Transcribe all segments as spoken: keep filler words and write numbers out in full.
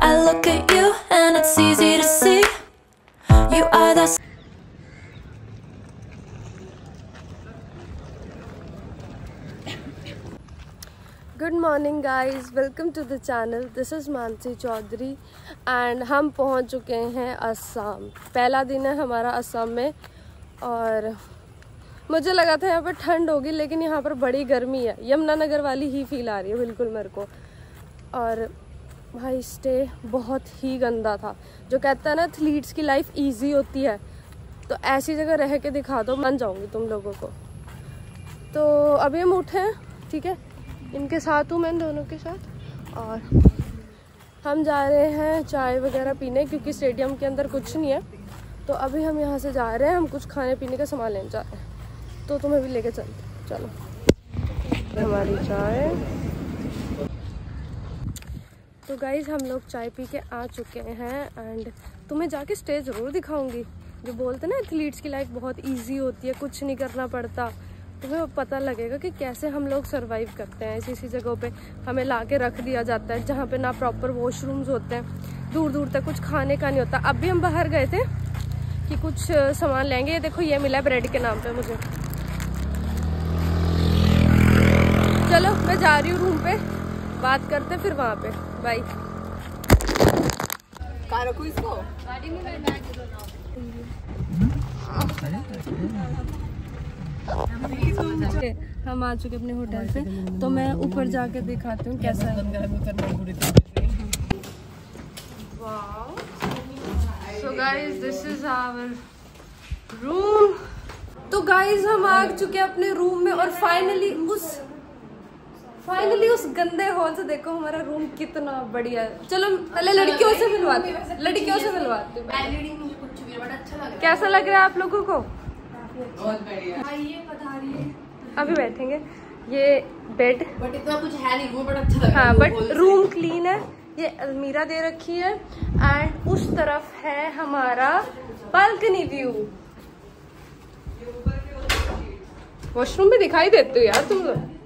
I look at you and it's easy to see you are the good morning guys, welcome to the channel. This is Mansi Chaudhary and हम पहुंच चुके हैं असम। पहला दिन है हमारा असम में और मुझे लगा था यहाँ पर ठंड होगी, लेकिन यहाँ पर बड़ी गर्मी है। यमुनानगर वाली ही फील आ रही है बिल्कुल मेरे को। और भाई स्टे बहुत ही गंदा था। जो कहता है ना एथलीट्स की लाइफ इजी होती है, तो ऐसी जगह रह के दिखा दो, मान जाऊँगी तुम लोगों को। तो अभी हम उठे हैं, ठीक है, इनके साथ हूँ मैं, दोनों के साथ। और हम जा रहे हैं चाय वगैरह पीने, क्योंकि स्टेडियम के अंदर कुछ नहीं है। तो अभी हम यहाँ से जा रहे हैं, हम कुछ खाने पीने का सामान लेने जा रहे हैं, तो तुम्हें भी लेके चलते। चलो, हमारी चाय। तो गाइज हम लोग चाय पी के आ चुके हैं एंड तुम्हें जाके स्टे ज़रूर दिखाऊंगी। जो बोलते ना एथलीट्स की लाइफ बहुत ईजी होती है, कुछ नहीं करना पड़ता, तुम्हें पता लगेगा कि कैसे हम लोग सरवाइव करते हैं। ऐसी ऐसी जगहों पे हमें ला के रख दिया जाता है जहाँ पे ना प्रॉपर वॉशरूम्स होते हैं, दूर दूर तक कुछ खाने का नहीं होता। अब भी हम बाहर गए थे कि कुछ सामान लेंगे। ये देखो, ये मिला ब्रेड के नाम पे मुझे। चलो मैं जा रही हूँ रूम पे, बात करते हैं फिर वहाँ पे। बाय। हम आ चुके अपने होटल पे, तो मैं ऊपर जाके दिखाती हूँ कैसा है। So guys this is our room. तो गाइज हम आ चुके हैं अपने रूम में और फाइनली उस फाइनली उस गंदे हॉल से देखो हमारा रूम कितना बढ़िया है। चलो पहले लड़कियों से मिलवाते हैं, लड़कियों से मिलवाते हैं। कैसा लग रहा है आप लोगों को? बहुत बढ़िया। अभी बैठेंगे। ये बेड बट इतना कुछ है नहीं, वो बड़ा अच्छा लग रहा है। हाँ, बट रूम क्लीन है। ये अलमीरा दे रखी है एंड उस तरफ है हमारा बालकनी व्यू। वॉशरूम भी दिखाई देते हो यार तुम लोग।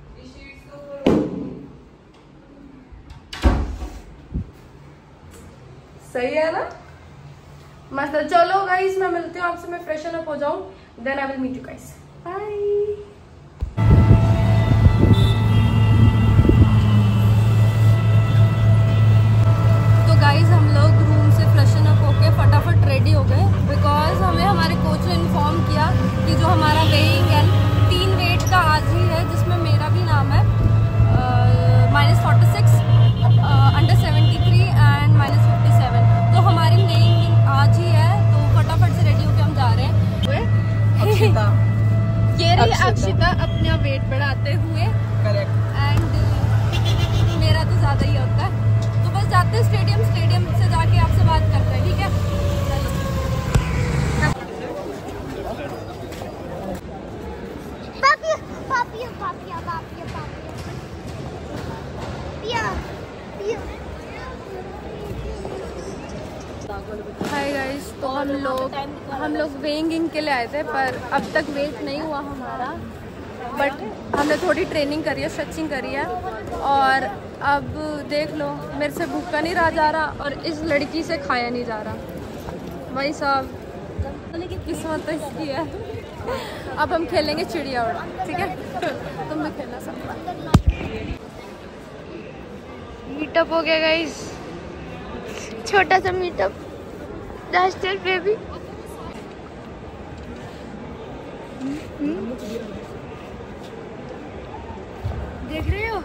सही है ना, मस्त। चलो गाइस मैं मिलती हूँ आपसे, मैं फ्रेशन अप हो जाऊं, then I will meet you guys. Bye. तो गाइस हम लोग रूम से फ्रेशन अप होके फटाफट रेडी हो गए, बिकॉज हमें हमारे कोच ने इन्फॉर्म किया कि जो हमारा वेइंग है तीन वेट का आज ही है, जिसमें मेरा भी नाम है minus forty six, under seventy three and minus fifty seven. तो हमारी वेइंग आज ही है, तो फटाफट से रेडी होके हम जा रहे हैं। अक्षिता ये रही अक्षिता अपना वेट बढ़ाते हुए। करेक्ट। एंड मेरा तो ज्यादा ही होता है, तो बस जाते हैं स्टेडियम, स्टेडियम से जाके आपसे बात करते हैं, ठीक है? पापिया पापिया पापिया पापिया पापिया पिया। हाय गाइस, तो हम लोग हम लोग वेइंग के लिए आए थे, पर अब तक वेट नहीं हुआ हमारा। बट हमने थोड़ी ट्रेनिंग करी है, स्ट्रेचिंग करी है, और अब देख लो मेरे से भूखा नहीं रहा जा रहा और इस लड़की से खाया नहीं जा रहा। भाई साहब किस्मत तो इसकी है। अब हम खेलेंगे चिड़िया उड़ा, ठीक है? तुम भी खेलना सब। मीटअप हो गया गाइस, छोटा सा मीटअप रास्ते पे भी। देख रहे हो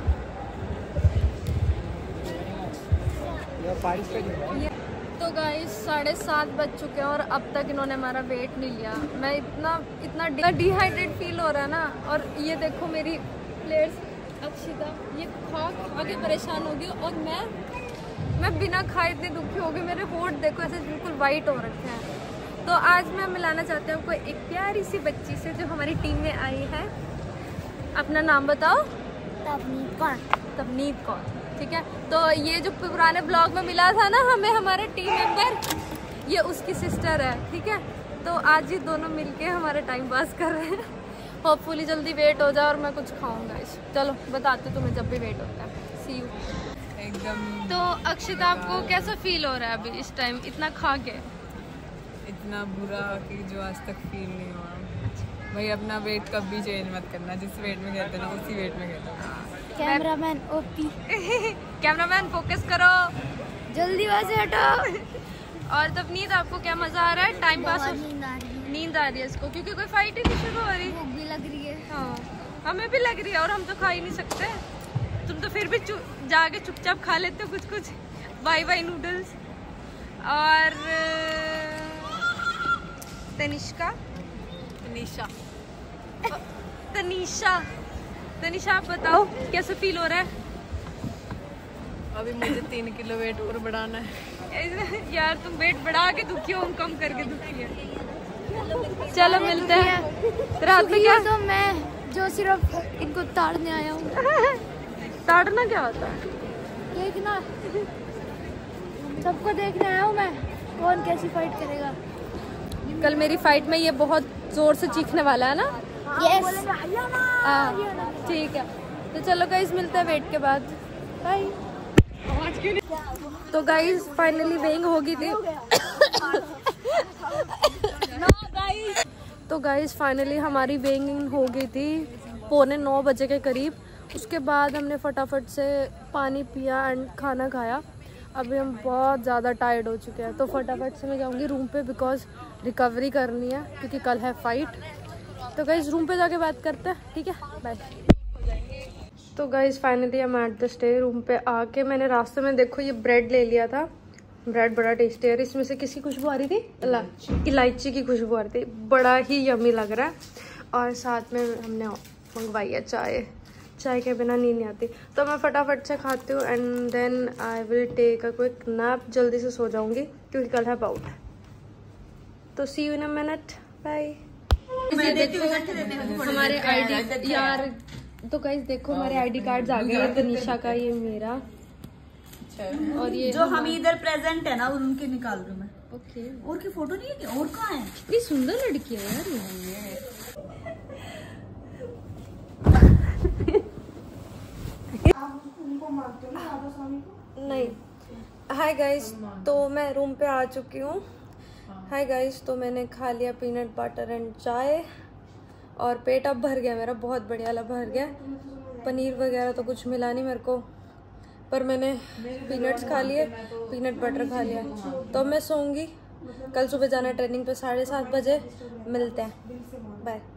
तो गाइस साढ़े सात बज चुके हैं और अब तक इन्होंने हमारा वेट नहीं लिया। मैं इतना इतना डिहाइड्रेट फील हो रहा है ना। और ये देखो मेरी प्लेयर्स अक्षिता, ये खा खा के परेशान हो गई और मैं मैं बिना खाए इतनी दुखी हो गई। मेरे होठ देखो ऐसे बिल्कुल वाइट हो रखे हैं। तो आज मैं मिलाना चाहती हूँ आपको एक प्यारी सी बच्ची से जो हमारी टीम में आई है। अपना नाम बताओ। तबनीद कौर। तबनीद कौर, ठीक है? तो ये जो पुराने ब्लॉग में मिला था ना हमें हमारा टीम मेंबर, ये उसकी सिस्टर है, ठीक है? तो आज ये दोनों मिलके हमारा टाइम पास कर रहे हैं। होपफुली जल्दी वेट हो जाए और मैं कुछ खाऊंगा। चलो बताते तुम्हें जब भी वेट होता है। See you. एकदम। तो अक्षिता आपको कैसा फील हो रहा है अभी इस टाइम इतना खा के? इतना बुरा कि जो आज तक फील नहीं हुआ। भाई अपना वेट कभी चेंज मत करना, जिस वेट में कहते ना उसी वेट में कहते। कैमरामैन ओपी कैमरामैन फोकस करो, जल्दी वहां से हटो। और तपनीत आपको क्या मजा आ रहा है? टाइम पास हो, नींद आ रही है, नींद आ रही है इसको क्योंकि कोई फाइट ही नहीं शुरू हो रही। भूख भी लग रही है। हाँ हमें भी लग रही है और हम तो खा ही नहीं सकते। तुम तो फिर भी चु, जाके चुपचाप खा लेते हो कुछ कुछ वाई वाई नूडल्स। और तनिष्का तनीषा तनीषा तनीषा आप बताओ कैसे फील हो रहा है? अभी मुझे तीन किलो वेट और बढ़ाना है। यार तुम वेट बढ़ा के दुखी हो, हम कम करके दुखी है। चलो मिलते हैं। रात में क्या? तो मैं जो सिर्फ इनको ताड़ने आया हूँ। ताड़ना क्या होता है? देखना, सबको देखने आया हूँ मैं, कौन कैसी फाइट करेगा। कल मेरी फाइट में ये बहुत जोर से चीखने वाला है ना? यस हाँ ठीक है। तो चलो गाइस मिलते हैं वेट के बाद। बाय। तो गाइस फाइनली वेइंग हो गई थी। तो गाइस फाइनली हमारी वेइंग हो गई थी पौने नौ बजे के करीब। उसके बाद हमने फटाफट से पानी पिया एंड खाना खाया। अभी हम बहुत ज़्यादा टायर्ड हो चुके हैं, तो फटाफट से मैं जाऊंगी रूम पे बिकॉज रिकवरी करनी है क्योंकि कल है फाइट। तो गाइस रूम पे जाके बात करते हैं, ठीक है? बाय। तो गाइस फाइनली हम एट द स्टे। रूम पे आके मैंने रास्ते में देखो ये ब्रेड ले लिया था। ब्रेड बड़ा टेस्टी है। इसमें से किसी खुशबू आ रही थी, इलायची इलायची की खुशबू आ रही थी। बड़ा ही यमी लग रहा है। और साथ में हमने मंगवाई है चाय। चाय के बिना नींद नहीं आती। तो मैं फटाफट से खाती हूँ and then I will take a quick nap. जल्दी से सो जाऊंगी क्योंकि कल है बाउट। तो see you in a minute. Bye. हमारे आईडी यार, तो गाइस देखो हमारे आईडी कार्ड्स आ गए। तनीषा का, ये मेरा, और ये जो हम इधर प्रेजेंट है ना उनके निकाल रही हूँ मैं। ओके। और की फोटो नहीं है क्या? और कहाँ है? इतनी सुंदर लड़की है यार ये। नहीं। हाय गाइस, तो मैं रूम पे आ चुकी हूँ। हाय गाइस, तो मैंने खा लिया पीनट बटर एंड चाय और पेट अब भर गया मेरा, बहुत बढ़िया वाला भर गया। पनीर वगैरह तो कुछ मिला नहीं मेरे को, पर मैंने पीनट्स खा लिए, पीनट बटर खा लिया। तो मैं सोऊंगी। कल सुबह जाना ट्रेनिंग पे साढ़े सात बजे। मिलते हैं, बाय।